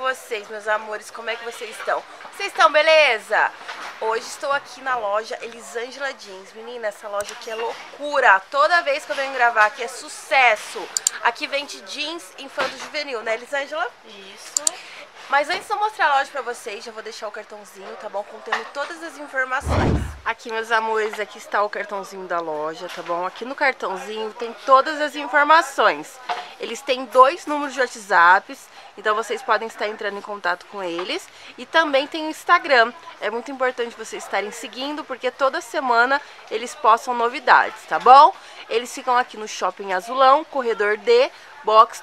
vocês, meus amores, como é que vocês estão? Vocês estão beleza? Hoje estou aqui na loja Elisângela Jeans. Menina, essa loja aqui é loucura. Toda vez que eu venho gravar aqui é sucesso. Aqui vende jeans infanto juvenil, né, Elisângela? Isso. Mas antes de eu mostrar a loja pra vocês, já vou deixar o cartãozinho, tá bom? Contendo todas as informações. Aqui, meus amores, aqui está o cartãozinho da loja, tá bom? Aqui no cartãozinho tem todas as informações. Eles têm 2 números de WhatsApp, então vocês podem estar entrando em contato com eles. E também tem o Instagram. É muito importante vocês estarem seguindo, porque toda semana eles postam novidades, tá bom? Eles ficam aqui no Shopping Azulão, Corredor D, Box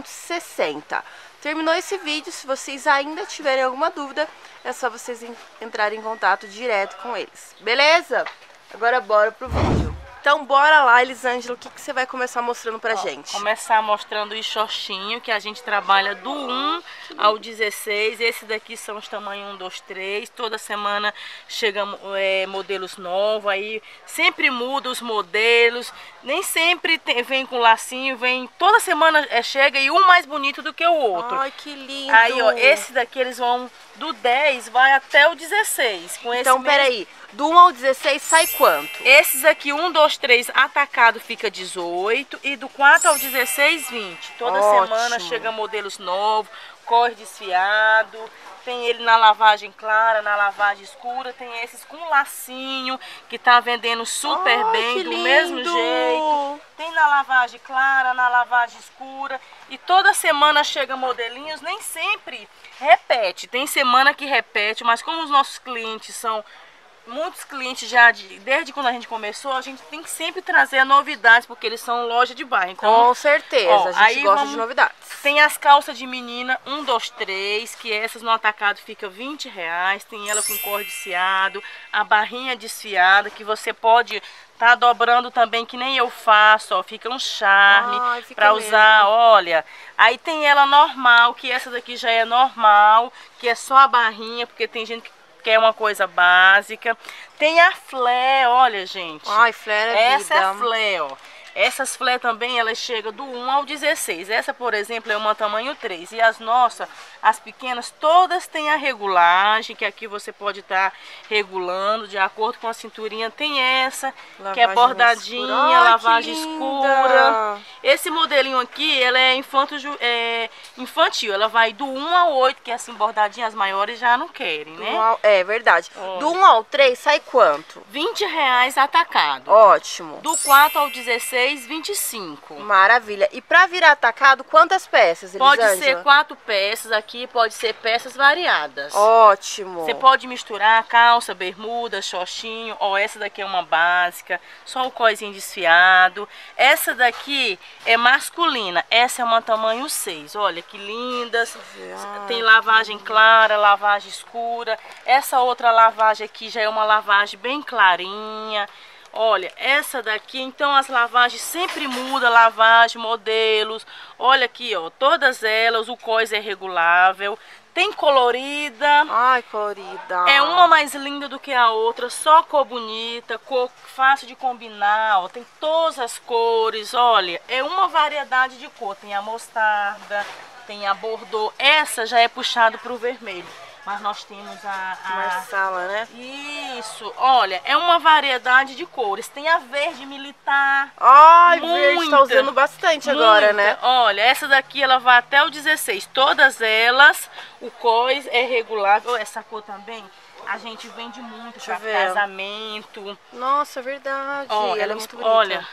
260. Terminou esse vídeo, se vocês ainda tiverem alguma dúvida, é só vocês entrarem em contato direto com eles, beleza? Agora bora pro vídeo. Então bora lá, Elisângela, o que você vai começar mostrando pra gente? Começar mostrando os shortinhos, que a gente trabalha do 1 ao 16. Esse daqui são os tamanhos 1, 2, 3. Toda semana chegam modelos novos, aí sempre muda os modelos. Nem sempre vem com lacinho, vem toda semana chega e um mais bonito do que o outro. Ai, que lindo! Aí, ó, esse daqui eles vão do 10 vai até o 16. Com então, peraí, do 1 ao 16 sai quanto? Esses aqui, 1, 2, 3 atacado fica 18 e do 4 ao 16, 20. Toda semana chega modelos novos, corre desfiado. Tem ele na lavagem clara, na lavagem escura. Tem esses com lacinho, que tá vendendo super bem, do mesmo jeito. Tem na lavagem clara, na lavagem escura. E toda semana chega modelinhos, nem sempre repete. Tem semana que repete, mas como os nossos clientes são... Muitos clientes já, desde quando a gente começou, a gente tem que sempre trazer novidades, porque eles são loja de bairro. Então, com certeza, ó, a gente gosta de novidades. Tem as calças de menina 1, 2, 3, que essas no atacado fica R$20. Tem ela com cor desfiado, a barrinha desfiada, que você pode tá dobrando também, que nem eu faço, ó, fica um charme para usar, olha. Aí tem ela normal, que essa daqui já é normal, que é só a barrinha, porque tem gente que é uma coisa básica. Tem a flare, olha, gente. Ai, flare é essa é a flare, ó. Essas flare também, elas chegam do 1 ao 16. Essa, por exemplo, é uma tamanho 3. E as nossas, as pequenas, todas têm a regulagem, que aqui você pode estar regulando de acordo com a cinturinha. Tem essa, lavagem que é bordadinha, escura. Ai, lavagem escura. Esse modelinho aqui, ela é infantil. Ela vai do 1 ao 8, que é assim, bordadinha, as maiores já não querem, né? É verdade. Do 1 ao 3 sai quanto? R$20 atacado. Ótimo. Do 4 ao 16, 25. Maravilha. E pra virar atacado, quantas peças, Elisângela? Pode ser 4 peças aqui, pode ser peças variadas. Ótimo. Você pode misturar calça, bermuda, shortinho. Ó, essa daqui é uma básica, só o coisinho desfiado. Essa daqui é masculina, essa é uma tamanho 6. Olha que lindas. Tem lavagem clara, lavagem escura. Essa outra lavagem aqui já é uma lavagem bem clarinha. Olha, essa daqui, então as lavagens sempre mudam, lavagem, modelos. Olha aqui, ó, todas elas, o cós é regulável. Tem colorida. Ai, colorida. É uma mais linda do que a outra, só cor bonita, cor fácil de combinar, ó. Tem todas as cores, olha, é uma variedade de cor. Tem a mostarda, tem a bordô. Essa já é puxada para o vermelho. Mas nós temos a marsala, né? Isso, olha, é uma variedade de cores. Tem a verde militar. Ai, verde tá usando bastante agora, né? Olha, essa daqui ela vai até o 16. Todas elas, o cós é regulável. Essa cor também, a gente vende muito para casamento. Nossa, é verdade. Ó, ela é muito bonita. Olha,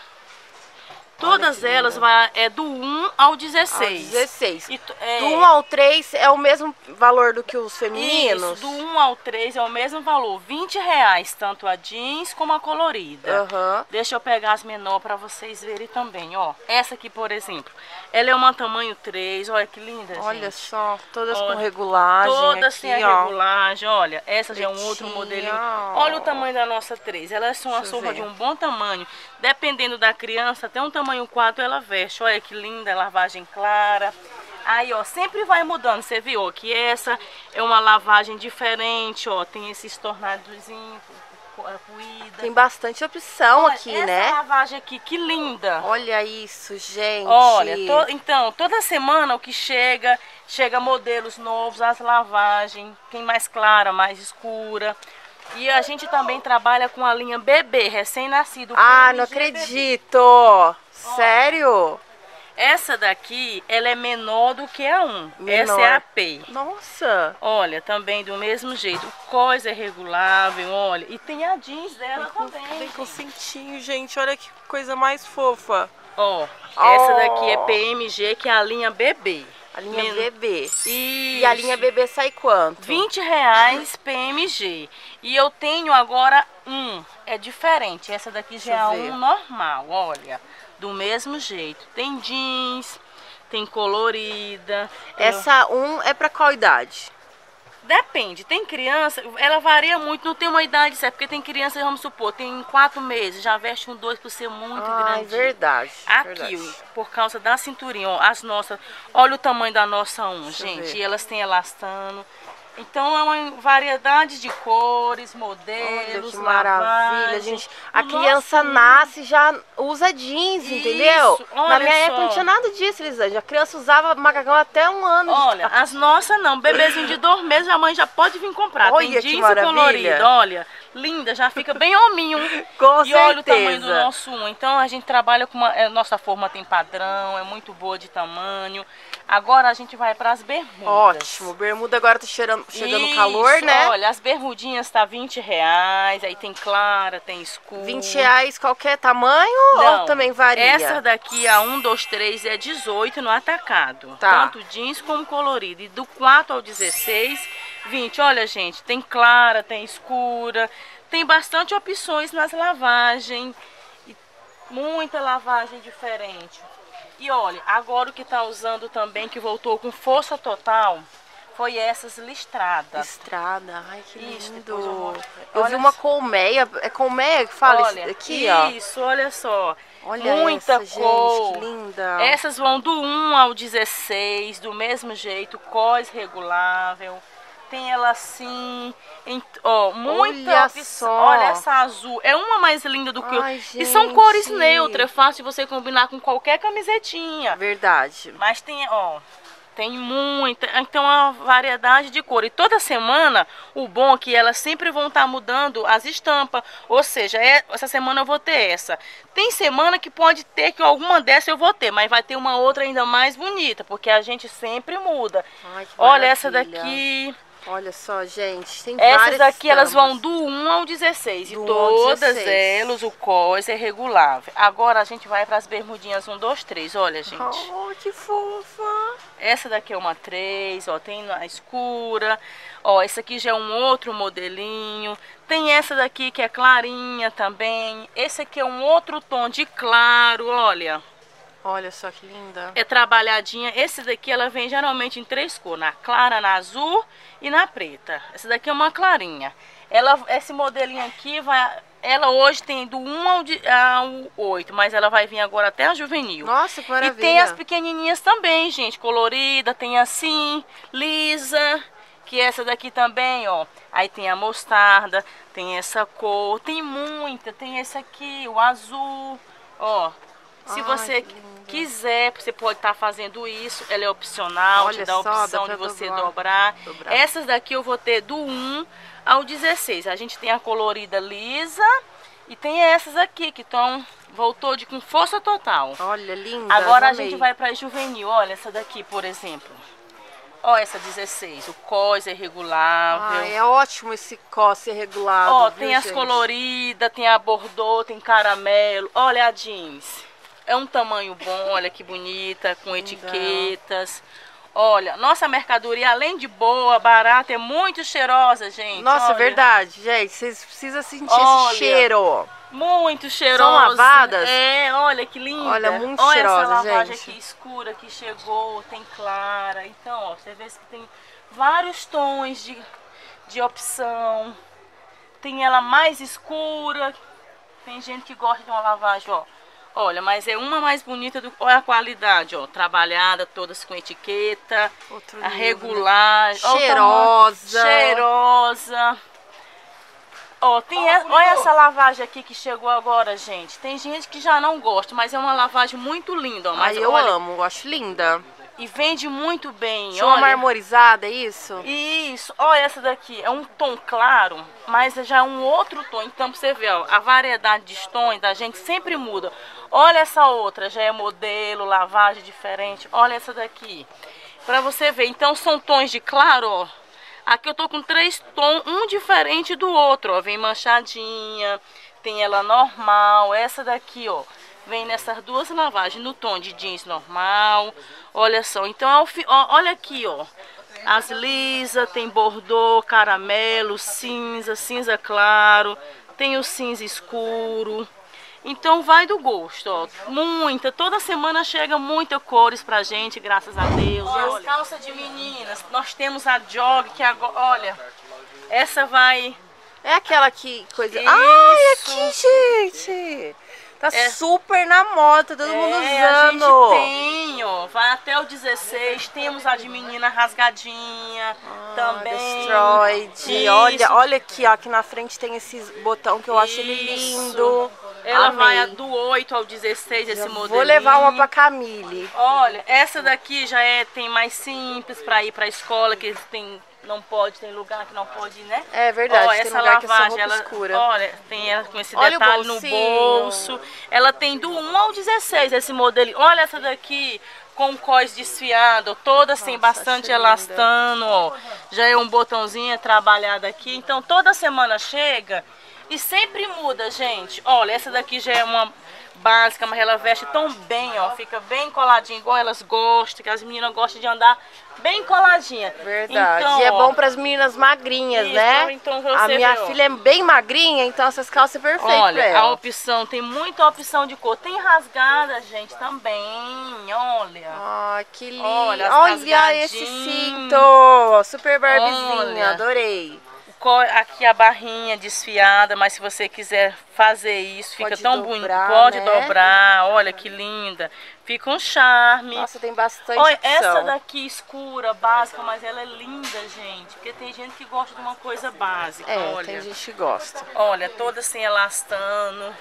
todas elas é do 1 ao 16. 16. Do 1 ao 3 é o mesmo valor do que os femininos? Isso, do 1 ao 3 é o mesmo valor. R$20, tanto a jeans como a colorida. Deixa eu pegar as menores para vocês verem também, ó. Essa aqui, por exemplo, ela é uma tamanho 3. Olha que linda, gente. Olha só, todas com regulagem. Todas aqui, têm a regulagem, olha. Essa já é um outro modelinho. Olha o tamanho da nossa 3. Elas são uma surra de um bom tamanho. Dependendo da criança, até um tamanho 4 ela veste. Olha que linda, lavagem clara. Aí, ó, sempre vai mudando. Você viu ó, que essa é uma lavagem diferente, ó. Tem esses tornadozinhos, puída. Tem bastante opção aqui, essa né? Essa lavagem aqui, que linda. Olha isso, gente. Olha, então, toda semana o que chega modelos novos, as lavagens, tem mais clara, mais escura. E a gente também trabalha com a linha bebê, recém-nascido. Ah, não acredito! Sério? Essa daqui, ela é menor do que a 1. Menor. Essa é a P. Nossa! Olha, também do mesmo jeito. O cós é regulável, olha. E tem a jeans dela também. Vem com cintinho, gente. Olha que coisa mais fofa. Ó, essa daqui é PMG, que é a linha bebê. A linha bebê. Isso. E a linha bebê sai quanto? R$20 PMG. E eu tenho agora é diferente. Essa daqui já é a 1 normal, olha. Do mesmo jeito. Tem jeans, tem colorida. Essa 1 é pra qual idade? Depende, tem criança, ela varia muito, não tem uma idade certa, porque tem criança, vamos supor, tem 4 meses, já veste um 2 por ser muito grande. Verdade. Aqui, verdade. Por causa da cinturinha, ó, as nossas, olha o tamanho da nossa 1, gente, e elas têm elastano. Então é uma variedade de cores, modelos, olha que maravilha, gente. A o criança nasce e já usa jeans, entendeu? Olha Na minha época não tinha nada disso, Elisângela. A criança usava macacão até 1 ano. Olha, as nossas não. Bebezinho de 2 meses, a mãe já pode vir comprar. Olha, tem jeans colorido, olha. Linda, já fica bem hominho. Com e certeza. Olha o tamanho do nosso 1. Então a gente trabalha com nossa forma tem padrão, é muito boa de tamanho. Agora a gente vai para as bermudas. Ótimo, bermuda agora tá chegando calor, né? Olha, as bermudinhas tá R$20, aí tem clara, tem escura. R$20 qualquer tamanho não, ou também varia? Essa daqui, a 1, 2, 3 é 18 no atacado. Tá. Tanto jeans como colorido. E do 4 ao 16, 20. Olha, gente, tem clara, tem escura. Tem bastante opções nas lavagens. E muita lavagem diferente. E olha, agora o que tá usando também, que voltou com força total, foi essas listradas. Listrada, ai que isso, lindo. Eu vi uma colmeia, é colmeia que fala olha, isso aqui, ó. Isso, olha só. Olha muita essa, cor. gente, que linda. Essas vão do 1 ao 16, do mesmo jeito, cós regulável. Tem ela assim, muita opção. Olha essa azul, é uma mais linda do que outra. E são cores neutras, é fácil você combinar com qualquer camisetinha. Verdade. Mas tem, tem muita, então uma variedade de cor. E toda semana, o bom é que elas sempre vão estar mudando as estampas. Ou seja, essa semana eu vou ter essa. Tem semana que pode ter que alguma dessa eu vou ter, mas vai ter uma outra ainda mais bonita, porque a gente sempre muda. Ai, olha essa daqui. Olha só, gente, tem essas daqui estampas. Elas vão do 1 ao 16 e todas elas, o cós é regulável. Agora a gente vai para as bermudinhas 1, 2, 3, olha, gente. Oh, que fofa! Essa daqui é uma 3, ó, tem a escura. Ó, esse aqui já é um outro modelinho. Tem essa daqui que é clarinha também. Esse aqui é um outro tom de claro, olha. Olha só que linda. É trabalhadinha. Esse daqui ela vem geralmente em 3 cores. Na clara, na azul e na preta. Essa daqui é uma clarinha. Esse modelinho aqui, ela hoje tem do 1 ao 8. Mas ela vai vir agora até a juvenil. Nossa, que maravilha. E tem as pequenininhas também, gente. Colorida, tem assim, lisa. Que essa daqui também, ó. Aí tem a mostarda, tem essa cor. Tem muita. Tem esse aqui, o azul. Ó. Se você quiser, você pode estar fazendo isso. Ela é opcional, te dá a opção de você dobrar. Essas daqui eu vou ter do 1 ao 16. A gente tem a colorida lisa e tem essas aqui que voltou com força total. Olha, linda. Agora a gente vai para juvenil. Olha essa daqui, por exemplo. Ó, essa 16, o cós é regulável. Ai, é ótimo esse cós ser regulado. Ó, tem as coloridas, tem a bordô, tem caramelo. Olha a jeans. É um tamanho bom, olha que bonita, com etiquetas. Olha, nossa mercadoria, além de boa, barata, é muito cheirosa, gente. Nossa, olha. Verdade, gente. Vocês precisam sentir esse cheiro. Muito cheirosa. São lavadas? É, olha que linda. Olha, muito olha cheirosa, essa lavagem gente. aqui escura que chegou, tem clara. Então, ó, você vê que tem vários tons de opção. Tem ela mais escura. Tem gente que gosta de uma lavagem, ó. Olha, mas é uma mais bonita do que a qualidade, ó. Trabalhada, todas com etiqueta. A regulagem. Cheirosa. Cheirosa. Ó, olha essa lavagem aqui que chegou agora, gente. Tem gente que já não gosta, mas é uma lavagem muito linda, ó. Mas eu amo, eu acho linda. E vende muito bem, olha. Uma marmorizada, é isso? Isso. Olha essa daqui, é um tom claro, mas já é um outro tom. Então, pra você ver, ó, a variedade de tons da gente sempre muda. Olha essa outra, já é modelo, lavagem diferente. Olha essa daqui. Pra você ver, então são tons de claro, ó. Aqui eu tô com 3 tons, um diferente do outro, ó. Vem manchadinha, tem ela normal. Essa daqui, ó, vem nessas 2 lavagens, no tom de jeans normal. Olha só, então olha aqui, ó. As lisas, tem bordô, caramelo, cinza, cinza claro. Tem o cinza escuro. Então vai do gosto, ó. Toda semana chega muita cores pra gente, graças a Deus. Olha, as calças de meninas, nós temos a jog, que agora, olha, essa vai... É aquela que coisa... Isso. Ai, aqui, gente! Tá super na moda, todo mundo usando. A gente tem, ó, vai até o 16, temos a de menina rasgadinha também. Destroyed. Olha aqui, ó, aqui na frente tem esse botão que eu acho ele lindo. Ela vai do 8 ao 16, esse modelo. Vou levar uma pra Camille. Olha, essa daqui já tem mais simples pra ir pra escola, que não pode, tem lugar que não pode, né? É verdade, tem essa lugar lavagem, ela escura. Olha, tem ela com esse detalhe no bolso. Ela tem do 1 ao 16, esse modelo. Olha essa daqui com cós desfiado, toda sem bastante elastano, ó. Já é um botãozinho trabalhado aqui. Então toda semana chega e sempre muda, gente. Olha, essa daqui já é uma básica, mas ela veste tão bem, ó. Fica bem coladinha, igual elas gostam, que as meninas gostam de andar bem coladinha. Verdade. Então, e é bom para as meninas magrinhas, né? Então a minha filha é bem magrinha, então essas calças é perfeitas. Olha, a opção, tem muita opção de cor. Tem rasgada, gente, também. Olha. Ah, que lindo. Olha esse cinto. Super Barbiezinha, adorei. Aqui a barrinha desfiada, mas se você quiser fazer isso, fica tão bonito. Pode dobrar, olha que linda. Fica um charme. Nossa, tem bastante olha, opção. Essa daqui escura, básica, mas ela é linda, gente. Porque tem gente que gosta de uma coisa básica, olha. Tem gente que gosta. Olha, toda sem elastano.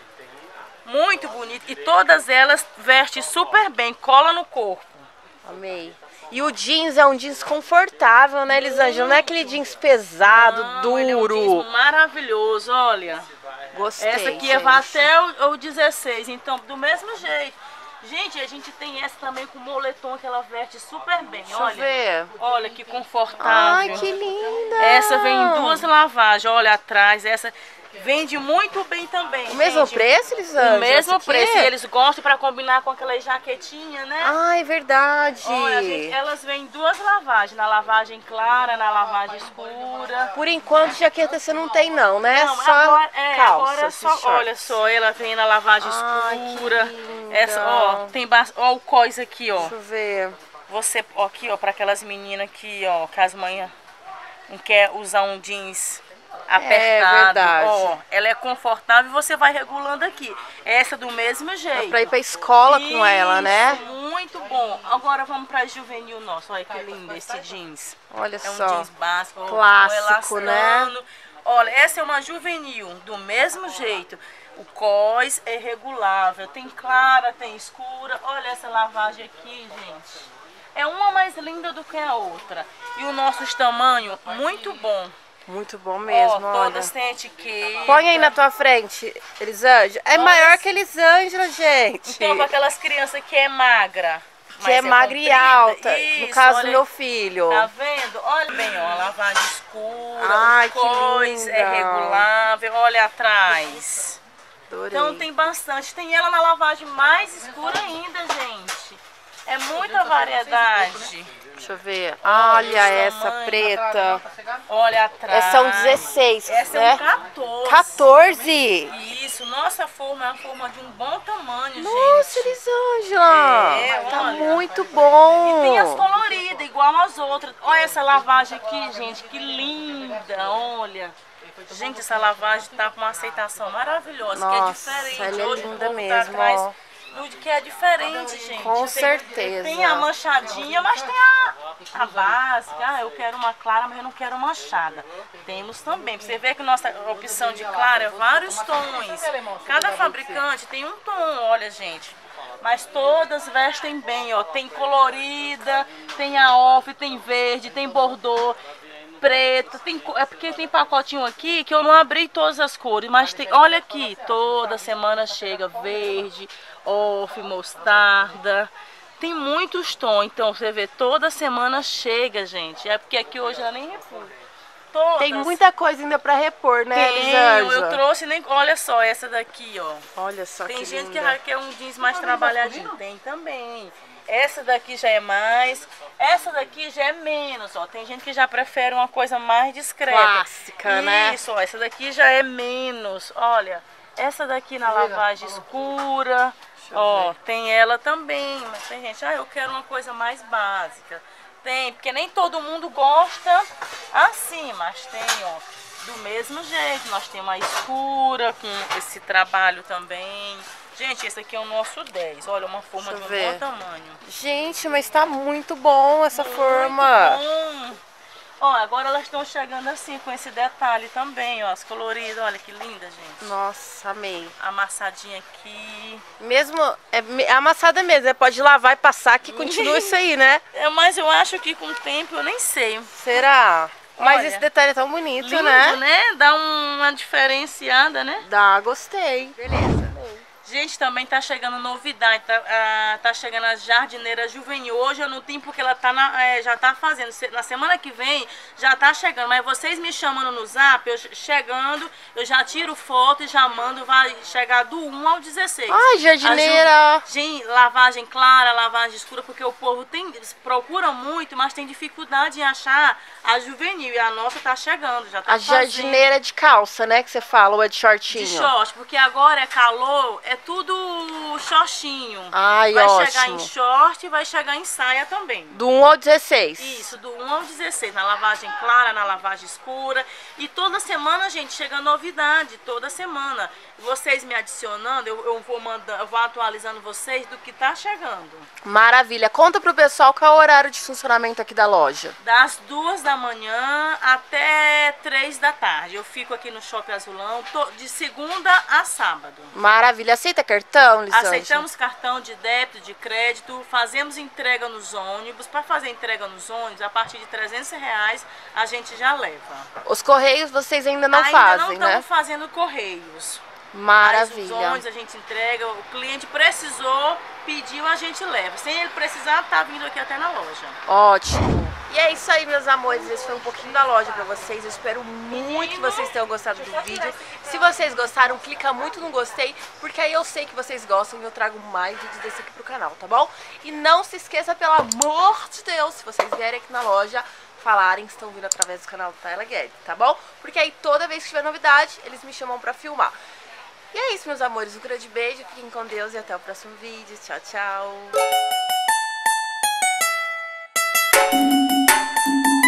Muito bonita. E todas elas vestem super bem, cola no corpo. Amei. E o jeans é um jeans confortável, né, Elisângela? Não é aquele jeans pesado, duro. Ele é um jeans maravilhoso, olha. Gostei, essa aqui vai até o 16, então do mesmo jeito. Gente, a gente tem essa também com moletom que ela veste super bem, Deixa eu ver. Olha que confortável. Ai, que linda! Essa vem em 2 lavagens, olha atrás, essa... Vende muito bem também. O mesmo preço, Elisângela? O mesmo preço. E eles gostam para combinar com aquela jaquetinha, né? Ah, é verdade. Olha, gente, elas vêm em 2 lavagens. Na lavagem clara, na lavagem escura. Por enquanto, jaqueta você não tem não, né? Não, só agora, calça, agora só, olha só, ela vem na lavagem escura. Essa, ó, tem ó o cós aqui, ó. Deixa eu ver. Você, ó, aqui, ó, para aquelas meninas que, ó, que as mães não quer usar um jeans apertado, ó, ela é confortável e você vai regulando aqui. Essa do mesmo jeito. É pra ir pra escola com ela, né? Muito bom. Agora vamos pra juvenil nosso. Olha que lindo esse jeans. Olha só. É um jeans básico, clássico, né? Olha, essa é uma juvenil, do mesmo jeito. O cós é regulável. Tem clara, tem escura. Olha essa lavagem aqui, gente. É uma mais linda do que a outra. E o nosso tamanho, muito bom. Muito bom mesmo, olha. Todas têm etiqueta. Põe aí na tua frente, Elisângela. É maior que Elisângela, gente. Então, para aquelas crianças que é magra. Que é magra e alta. Isso, no caso do meu filho. Tá vendo? Olha bem, ó, a lavagem escura. Ai, que linda. É regulável. Olha atrás. Adorei. Então tem bastante. Tem ela na lavagem mais escura ainda, gente. É muita variedade. Deixa eu ver. Olha essa preta. Olha atrás. Essa é um 16, essa né? é um 14. 14? Isso. Nossa forma é a forma de um bom tamanho, gente. Nossa, Elisângela. Tá muito bom. E tem as coloridas, igual as outras. Olha essa lavagem aqui, gente. Que linda. Olha. Gente, essa lavagem tá com uma aceitação maravilhosa. Nossa, que é diferente. ela é hoje linda o mesmo, tá atrás, que é diferente, gente. Com certeza. Tem a manchadinha, mas tem a básica. Ah, eu quero uma clara, mas eu não quero manchada. Temos também. Você vê que nossa opção de clara é vários tons. Cada fabricante tem um tom, olha, gente. Mas todas vestem bem, ó. Tem colorida, tem a off, tem verde, tem bordô, preta. É porque tem pacotinho aqui que eu não abri todas as cores, mas tem, olha aqui, toda semana chega verde, off, mostarda. Tem muitos tons, então você vê, toda semana chega, gente. É porque aqui hoje ela nem repõe. Todas. Tem muita coisa ainda pra repor, né, Elisângela? Eu trouxe, nem. Olha só, essa daqui, ó. Olha só tem que gente linda. que quer um jeans mais trabalhadinho. Tem também. Essa daqui já é mais. Essa daqui já é menos, ó. Tem gente que já prefere uma coisa mais discreta. Clássica, né? Isso, ó. Essa daqui já é menos. Olha, essa daqui na lavagem escura. Ó, tem ela também. Mas tem gente, eu quero uma coisa mais básica. Tem, porque nem todo mundo gosta assim, mas tem, ó, do mesmo jeito. Nós temos a escura com esse trabalho também. Gente, esse aqui é o nosso 10. Olha, uma forma de um bom tamanho. Gente, mas tá muito bom essa forma. Bom. Ó, agora elas estão chegando assim, com esse detalhe também, ó, as coloridas. Olha que linda, gente. Nossa, amei. Amassadinha aqui. Mesmo, é amassada mesmo, pode lavar e passar que continua isso aí, né? Mas eu acho que com o tempo, eu nem sei. Será? Mas Olha, esse detalhe é tão bonito, lindo, né? Dá uma diferenciada, né? Dá, gostei. Beleza. Gente, também tá chegando novidade, tá chegando a jardineira juvenil. Hoje eu não tenho porque ela tá já tá fazendo. Na semana que vem já tá chegando, mas vocês me chamando no zap, eu já tiro foto e já mando, vai chegar do 1 ao 16. Ai, jardineira! Lavagem clara, lavagem escura, porque o povo procura muito, mas tem dificuldade em achar a juvenil. E a nossa tá chegando, já tá fazendo. Jardineira de calça, né, que você fala, ou é de shortinho? De short, porque agora é calor, é tudo shortinho. Ai, vai ótimo. chegar em short e vai chegar em saia também. Do 1 ao 16. Isso, do 1 ao 16, na lavagem clara, na lavagem escura. E toda semana, gente, chega novidade, toda semana. Vocês me adicionando, eu vou atualizando vocês do que tá chegando. Maravilha. Conta pro pessoal qual é o horário de funcionamento aqui da loja. Das 2 da manhã até 3 da tarde. Eu fico aqui no Shopping Azulão, de segunda a sábado. Maravilha. Aceita cartão, Lisângela? Aceitamos cartão de débito, de crédito, fazemos entrega nos ônibus. Para fazer entrega nos ônibus, a partir de R$300 a gente já leva. Os correios vocês ainda não fazem, né? Ainda não estamos né? fazendo correios. Maravilha. Mas os ônibus a gente entrega, o cliente precisou, pediu, a gente leva. Sem ele precisar, tá vindo aqui até na loja. Ótimo. E é isso aí, meus amores, esse foi um pouquinho da loja pra vocês. Eu espero muito que vocês tenham gostado do vídeo. Se vocês gostaram, clica muito no gostei, porque aí eu sei que vocês gostam e eu trago mais vídeos desse aqui pro canal, tá bom? E não se esqueça, pelo amor de Deus, se vocês vierem aqui na loja, falarem que estão vindo através do canal do Tayla Guedes, tá bom? Porque aí toda vez que tiver novidade, eles me chamam pra filmar. E é isso, meus amores, um grande beijo, fiquem com Deus e até o próximo vídeo. Tchau, tchau!